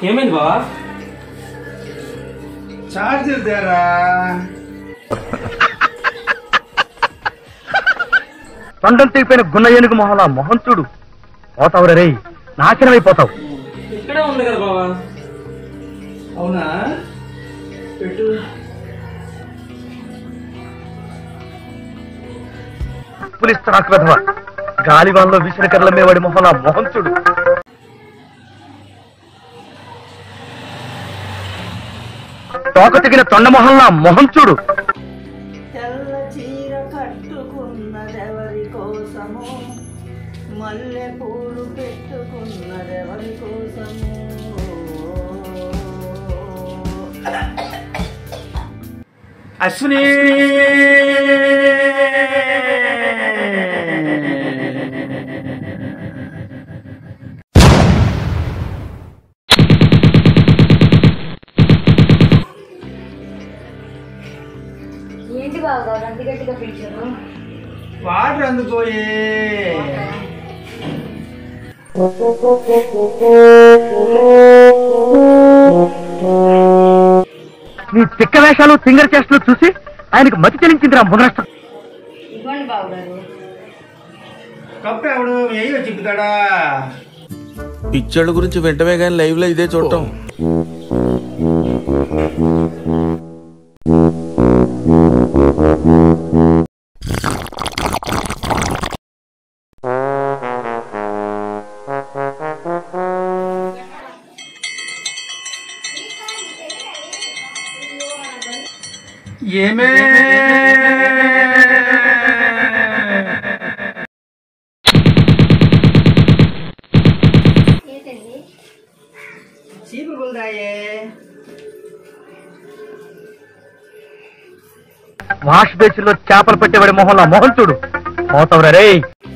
ఏమైంది బావా? చార్జర్ దేరా. తొండం తెగిపోయిన గున్న ఏనుగు మొహలా మొహం చూడు. పోతావు రే, నాశనం అయిపోతావు. ఇక్కడే ఉంది కదా బావా. అవునా? పెట్టు. పులిస్తరాకు వెధవ, గాలివాన్లో విసిరికర్ల మేవాడి మొహలా మొహం చూడు. తోక తెగిన తొండ మొహల్లా మొహం చూడు. తెల్ల చీర కట్టుకున్నదెవరి కోసము, మల్లె పూలు పెట్టుకున్నదెవరి కోసము. అశ్విని ఏంటి బాగా అంత గట్టిగా పిలిచారు? వాటర్ అందుకోయే. నీ తిక్క వేషాలు సింగర్ చేష్టలు చూసి ఆయనకు మతి చెల్లించిందిరా ముదనష్టం. ఇవ్వండి బాబు గారు. కప్పు ఎవడు ఏయో చిక్కుతాడా? పిచ్చోళ్ళ గురించి వెంటనే కానీ లైవ్ లో ఇదే చూడటం. ఏమే చీపురు గుల్దాయే. వాష్ బేసిన్లో చేపలు పెట్టేవాడి మొహంలా మొహం చూడు. పోతావురా రే.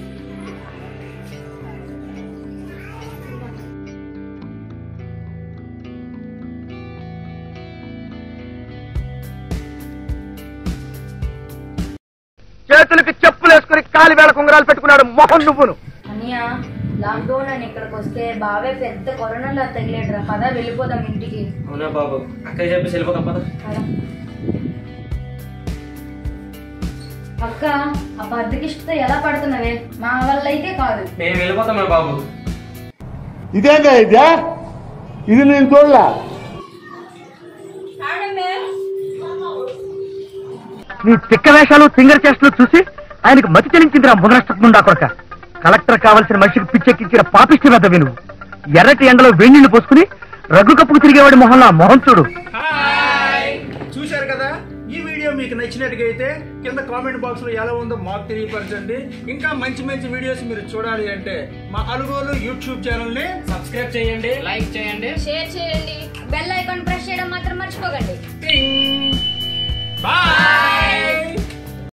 చేతులకి చెప్పులు వేసుకుని కాలి వేళ కుంగరాలు పెట్టుకున్నాడు మొహం నువ్వును. అన్నయ్య, లాక్డౌన్ అని ఇక్కడికి వస్తే బావే పెద్ద కరోనాలో తగిలేడురా. పద వెళ్ళిపోదాం ఇంటికి. అవునా బాబు, అక్కయ్య చెప్పేసి వెళ్ళిపోతాం పద. అక్క, ఆ బద్దకిష్టతో ఎలా పడుతున్నావే? మా వల్ల అయితే కాదు. మేము వెళ్ళిపోతామే బాబు. ఇదేందా ఇదే? ఇది నేను చూడలా. నీ తిక్క వేషాలు సింగర్ చేష్టలు చూసి ఆయనకు మతి చెల్లించిందిరా ముదనష్టకుండా కొడక. కలెక్టర్ కావాల్సిన మనిషికి పిచ్చెక్కించిన పాపిష్టి వెధవి నువ్వు. ఎర్రటి ఎండలో వేణీళ్లు పోసుకుని రగ్గు కప్పుకు తిరిగేవాడి మొహంలా మొహం చూడు. చూశారు కదా, ఈ వీడియో మీకు నచ్చినట్టుగా అయితే కింద కామెంట్ బాక్స్ లో ఎలా ఉందో మాకు తెలియపరచండి. ఇంకా మంచి మంచి వీడియోస్ మీరు చూడాలి అంటే మా అలుగోలు యూట్యూబ్ ఛానల్ ని సబ్స్క్రైబ్ చేయండి, లైక్ చేయండి, షేర్ చేయండి, బెల్ ఐకాన్ ప్రెస్ చేయడం మాత్రం మర్చిపోకండి. బాయ్.